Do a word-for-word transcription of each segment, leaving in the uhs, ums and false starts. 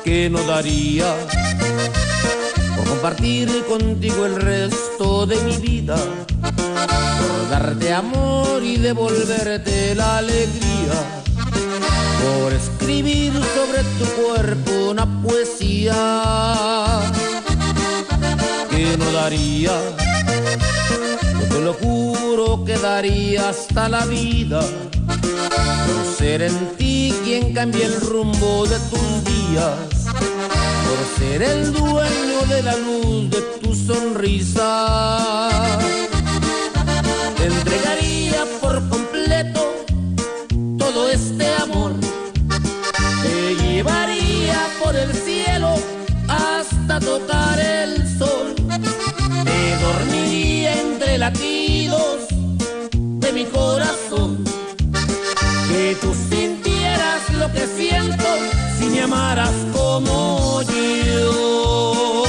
que no daría por compartir contigo el resto de mi vida, por darte amor y devolverte la alegría, por escribir sobre tu cuerpo una poesía que no daría. Yo te lo juro que daría hasta la vida por ser en ti quien cambie el rumbo de tus días, por ser el dueño de la luz de tu sonrisa. Te entregaría por completo todo este amor, te llevaría por el cielo hasta tocar el sol, te dormiría entre latidos de mi corazón, que tú sintieras lo que siento si me amaras como yo.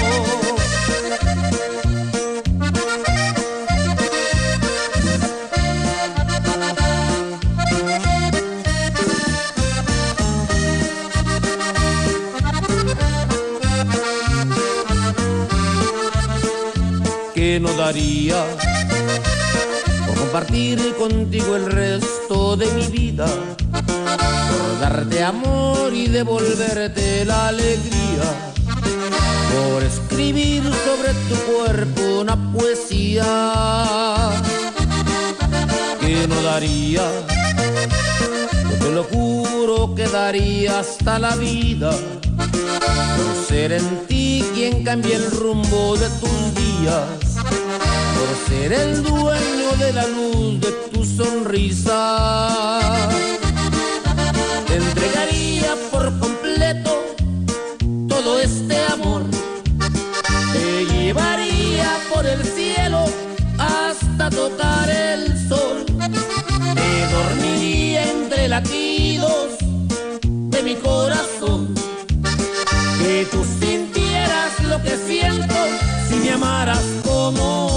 Que no daría por compartir contigo el resto de mi vida, por darte amor y devolverte la alegría, por escribir sobre tu cuerpo una poesía que no daría. Yo te lo juro que daría hasta la vida por ser en ti quien cambie el rumbo de tus días, por ser el dueño de la luz de tu sonrisa. Te entregaría por completo todo este amor, te llevaría por el cielo hasta tocar el sol, te dormiría entre latidos de mi corazón, que tú sintieras lo que siento si me amaras como